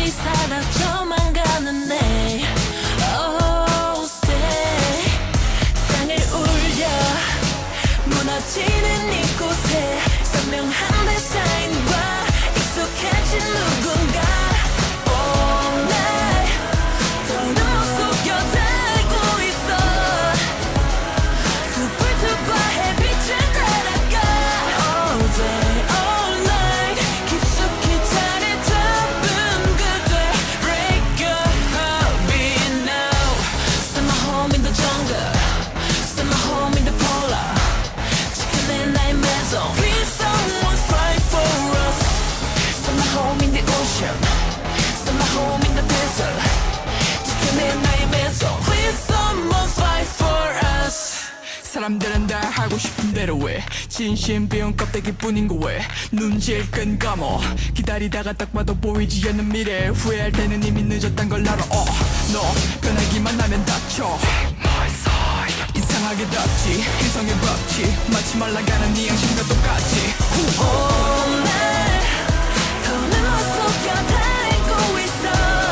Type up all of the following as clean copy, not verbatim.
잠시 사라져만 가는 내 Oh stay 땅을 울려 무너지는 이곳에 선명한 데사인과 익숙해진 누군가 All night 더는 못 속여 달고 있어 숯불투과 햇빛을 따라가 All day all night 깊숙이 자리 잡은 그대 Break your heartbeat now Send my home in the jungle Send my home in the polar 지켜내 나의 maison Please someone fight for us Send my home in the ocean Send my home in the desert 지켜내 나의 maison Please someone fight for us 사람들은 다 하고 싶은 대로 해 진심 비운 껍데기뿐인 거 왜 눈질 끈 감어 기다리다가 딱 봐도 보이지 않는 미래 후회할 때는 이미 늦었단 걸 알아 너 변하기만 하면 다쳐 이상하게 덥지 이성의 법칙 마치 말라가는 네 양심과 똑같이 All night 더는 못 속여 달고 있어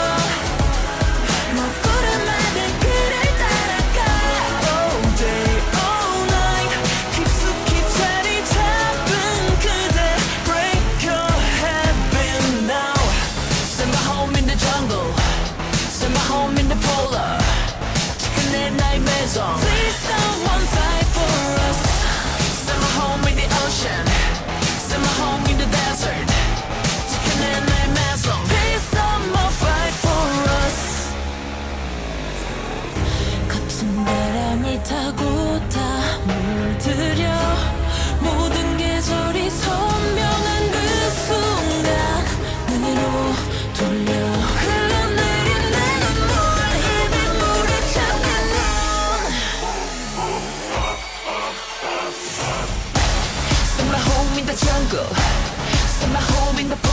먹구름하듯 그를 따라가 All day all night 깊숙이 자리 잡은 그대 Break your habit now Send my home in the jungle Send my home in the polar 지켜내 나의 maison Please someone fight for us Send my home in the ocean Send my home in the desert 지켜내 나의 maison Please someone fight for us 거친 바람을 타고 다 물들여 모든 계절이 선명한 그 순간 내로 돌려 흘러내린 내 눈물 입에 물에 잠긴 눈 Send my home in the jungle Send my home in the